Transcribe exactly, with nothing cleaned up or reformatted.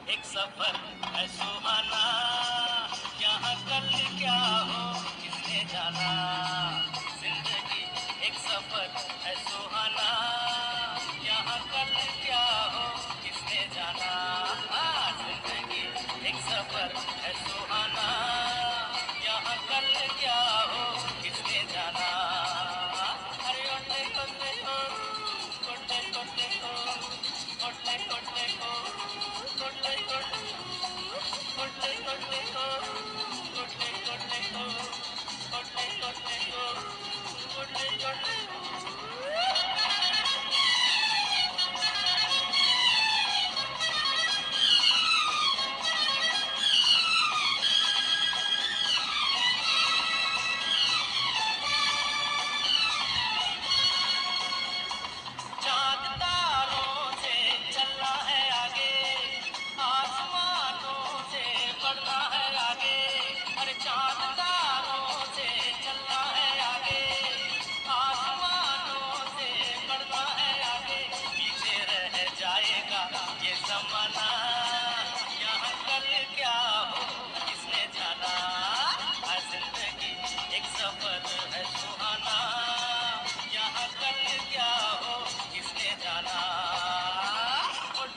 एक सफर है सुहाना, यहाँ कल क्या हो किसने जाना। जिंदगी एक सफर है सुहाना, यहाँ कल क्या हो किसने जाना। हाँ, जिंदगी एक सफर है सुहाना, यहाँ कल क्या हो किसने जाना। अरे ओटे ओटे ओ, ओटे ओटे ओ, ओटे ओटे ओ, ओटे ओटे ओ, ओटे ओटे ओ, ओटे ओटे ओ, ओटे ओटे ओ, ओटे ओटे चाँद तारों से चलना है आगे, आसमानों से बढ़ना है आगे। अरे चाँद तारों से चलना है आगे, आसमानों से बढ़ना है आगे। पीछे रह जाएगा ये ज़माना,